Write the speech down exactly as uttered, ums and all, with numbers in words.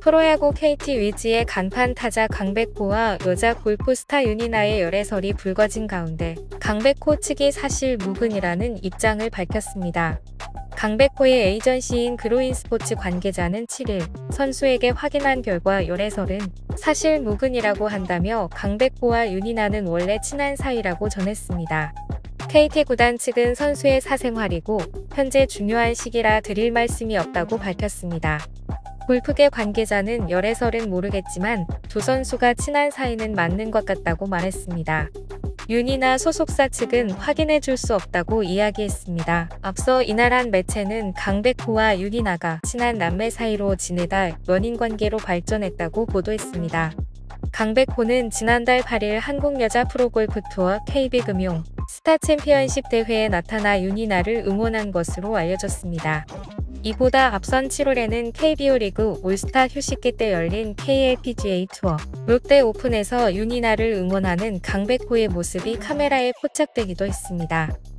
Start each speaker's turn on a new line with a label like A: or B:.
A: 프로야구 케이티 위즈의 간판 타자 강백호와 여자 골프 스타 윤이나의 열애설이 불거진 가운데 강백호 측이 사실 무근이라는 입장을 밝혔습니다. 강백호의 에이전시인 그로인스포츠 관계자는 칠 일 선수에게 확인한 결과 열애설은 사실 무근이라고 한다며 강백호와 윤이나는 원래 친한 사이라고 전했습니다. 케이티 구단 측은 선수의 사생활이고 현재 중요한 시기라 드릴 말씀이 없다고 밝혔습니다. 골프계 관계자는 열애설은 모르겠지만 두 선수가 친한 사이는 맞는 것 같다고 말했습니다. 윤이나 소속사 측은 확인해 줄 수 없다고 이야기했습니다. 앞서 이날 한 매체는 강백호와 윤이나가 친한 남매 사이로 지내다 연인관계로 발전했다고 보도했습니다. 강백호는 지난달 팔 일 한국 여자 프로골프 투어 케이비금융 스타 챔피언십 대회에 나타나 윤이나를 응원한 것으로 알려졌습니다. 이보다 앞선 칠 월에는 케이비오 리그 올스타 휴식기 때 열린 케이엘피지에이 투어 롯데 오픈에서 윤이나를 응원하는 강백호의 모습이 카메라에 포착되기도 했습니다.